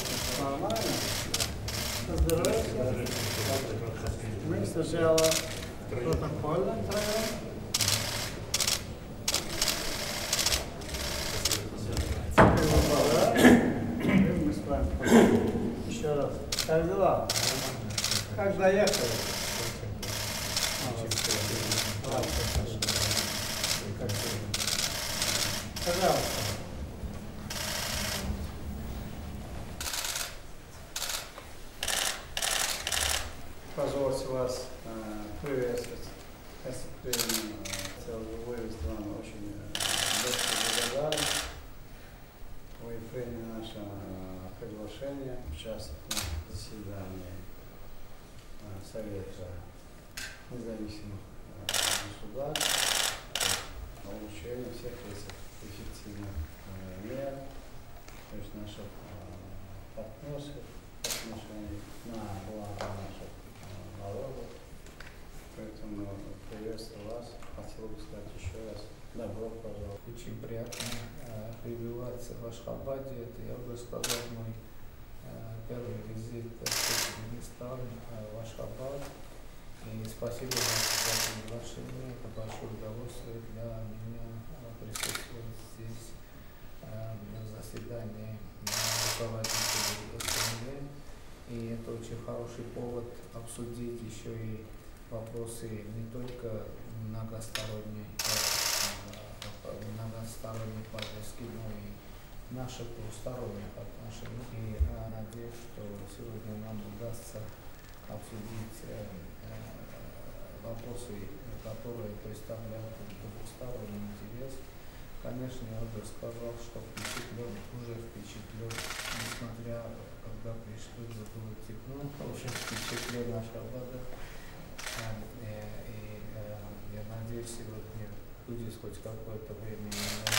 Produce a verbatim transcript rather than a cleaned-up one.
Нормально? Поздоровайся. Мы сначала протокольно троем. Мы с вами поговорим. Еще раз. Как дела? Как доехали? Пожалуйста. Позвольте вас э, приветствовать. Гостеприимно хотел бы вывести вам очень большую благодарность. Вы приняли наше э, приглашение участвовать на заседании э, Совета независимых э, государств о улучшении всех этих эффективных э, мер, то есть наших э, партнерских отношений на благо наших э, народов. Поэтому приветствую вас. Хотел бы сказать еще раз добро пожаловать. Очень приятно э, пребывать в Ашхабаде. Это, я уже сказал, мой э, первый визит в Туркменистан, э, в Ашхабад. И спасибо вам за приглашение. Это большое удовольствие для меня э, присутствовать здесь э, на заседании руководителей СНГ. И это очень хороший повод обсудить еще и вопросы не только многосторонней, э, многосторонней повестки, но и наших двусторонних отношений. И э, надеюсь, что сегодня нам удастся обсудить э, э, вопросы, которые представляют двусторонний интерес. Конечно, я уже сказал, что впечатлен, уже впечатлен, несмотря, когда пришли, уже было тепло, уже впечатлен Ашхабада. И, и, и я надеюсь, сегодня будет хоть какое-то время